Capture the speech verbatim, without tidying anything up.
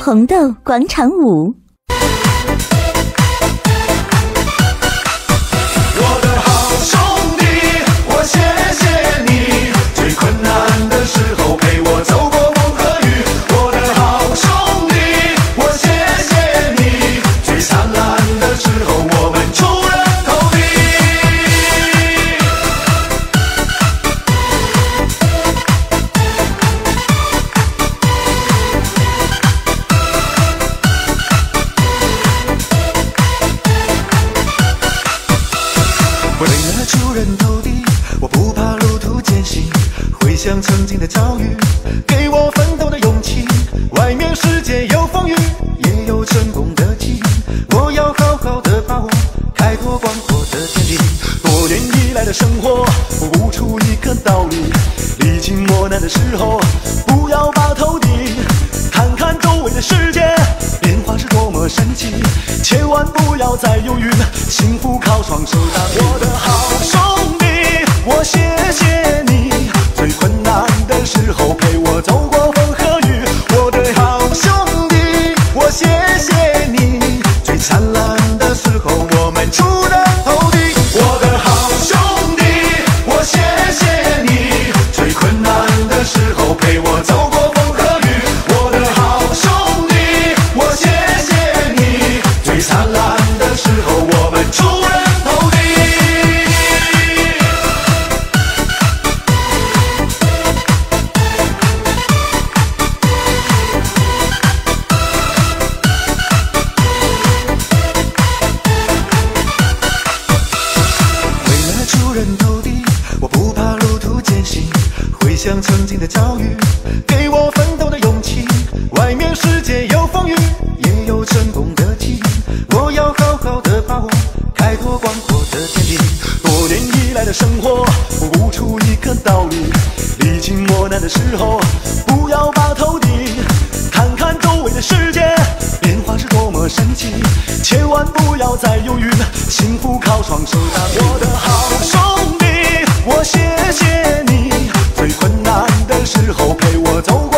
红豆广场舞。 我的好兄弟，我谢谢你，最困难的时候陪我走过风和雨。我的好兄弟，我谢谢你，最灿烂的时候我们出人头地。为了出人头地，我不怕路途艰辛，回想曾经的遭遇，给我奋斗的勇气。外面世界有风雨，也有成功的机遇，我要好好的把握开拓广阔的天地。多年以来的生活，悟出一个道理，历经磨难的时候，不要把头低，看看周围的世界变化是多么神奇，千万不要再犹豫，幸福靠双手打拼。我的好兄弟，我谢谢你，最困难的时候陪我走过风和雨。我的好兄弟，我谢谢你，最灿烂的时候我们出人头地。我的好兄弟，我谢谢你，最困难的时候陪我走过风和雨。我的好兄弟，我谢谢你，最灿烂的时候我们出人头地。为了出人头地，我不怕路途艰辛，回想曾经的遭遇，给我奋斗的勇气。外面世界有风雨，也有成功的机遇，我要好好的把握开拓广阔的天地。多年以来的生活，悟出一个道理，历经磨难的时候，不要把头低，看看周围的世界变化是多么神奇，千万不要再犹豫，幸福靠双手打拼。我的好兄弟，我谢谢你，最困难的时候陪我走过